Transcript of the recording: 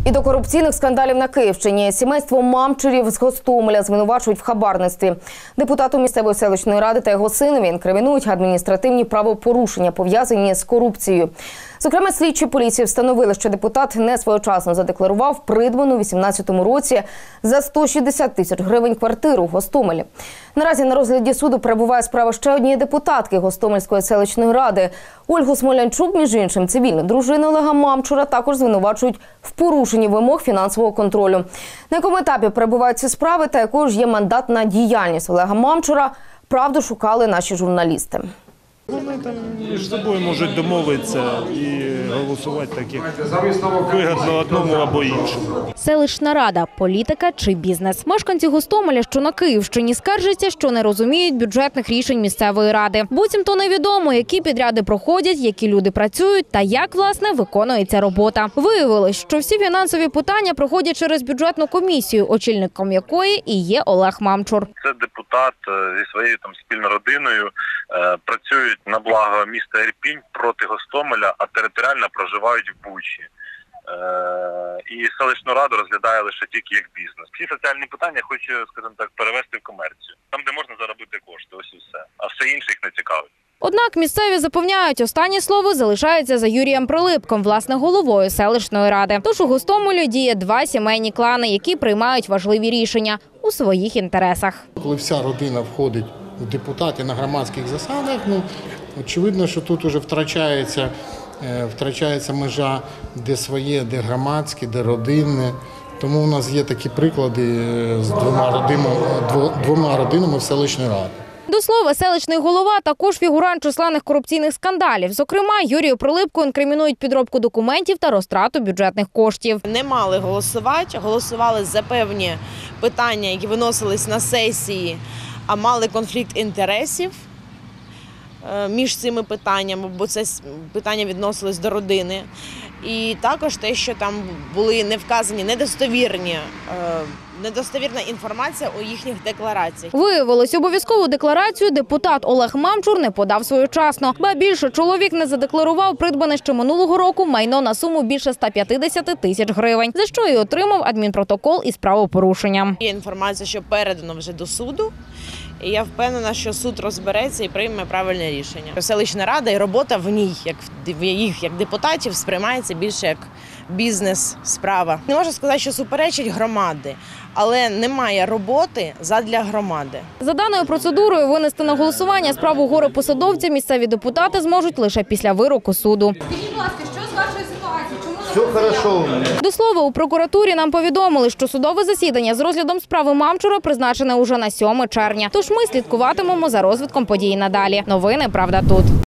І до корупційних скандалів на Київщині. Сімейство Мамчурів з Гостомеля звинувачують в хабарництві. Депутату місцевої селищної ради та його синові інкримінують адміністративні правопорушення, пов'язані з корупцією. Зокрема, слідчі поліції встановили, що депутат не своєчасно задекларував придбану у 2018 році за 160 тисяч гривень квартиру в Гостомелі. Наразі на розгляді суду перебуває справа ще однієї депутатки Гостомельської селищної ради. Ольгу Смолянчук, між іншим, цивільну дружину Олега Мамчура, також звинувачують в порушенні вимог фінансового контролю. На якому етапі перебувають ці справи та якою ж є мандатна діяльність Олега Мамчура, правду шукали наші журналісти. Вони там між собою можуть домовитися і голосувати так, як вигідно одному або іншому. Селищна рада – політика чи бізнес? Мешканці Гостомеля, що на Київщині, скаржаться, що не розуміють бюджетних рішень місцевої ради. Буцімто невідомо, які підряди проходять, які люди працюють та як, власне, виконується робота. Виявилось, що всі фінансові питання проходять через бюджетну комісію, очільником якої і є Олег Мамчур. Це депутат зі своєю спільною родиною працюють на благо міста Ірпінь проти Гостомеля, а територіально проживають в Бучі. І селищну раду розглядає лише тільки як бізнес. Всі соціальні питання хочу, скажімо так, перевести в комерцію. Там, де можна заробити кошти, ось і все. А все інше їх не цікавить. Однак місцеві запевняють, останнє слово залишається за Юрієм Прилипком, власне, головою селищної ради. Тож у Гостомелі діє два сімейні клани, які приймають важливі рішення у своїх інтересах. Коли вся родина входить в депутати на громадських засадах, очевидно, що тут уже втрачається межа, де своє, де громадське, де родинне. Тому у нас є такі приклади з двома родинами в селищній раді. До слова, селищний голова також фігурант численних корупційних скандалів. Зокрема, Юрію Прилипку інкримінують підробку документів та розтрату бюджетних коштів. Не мали голосувати, голосували за певні питання, які виносились на сесії, а мали конфлікт інтересів між цими питаннями, бо це питання відносились до родини. І також те, що там були не вказані недостовірна інформація у їхніх деклараціях. Виявилось, обов'язкову декларацію депутат Олег Мамчур не подав своєчасно. Ба більше, чоловік не задекларував придбане ще минулого року майно на суму більше 150 тисяч гривень, за що і отримав адмінпротокол із правопорушенням. Є інформація, що передано вже до суду. І я впевнена, що суд розбереться і прийме правильне рішення. Селищна рада і робота в ній, як депутатів, сприймається більше як бізнес-справа. Не можу сказати, що суперечить громади, але немає роботи задля громади. За даною процедурою винести на голосування справу горе-посадовця місцеві депутати зможуть лише після вироку суду. Скажіть, будь ласка, що з вашою ситуацією? Все хорошо. До слова, у прокуратурі нам повідомили, що судове засідання з розглядом справи Мамчура призначене уже на 7 червня. Тож ми слідкуватимемо за розвитком подій надалі. Новини «Правда тут».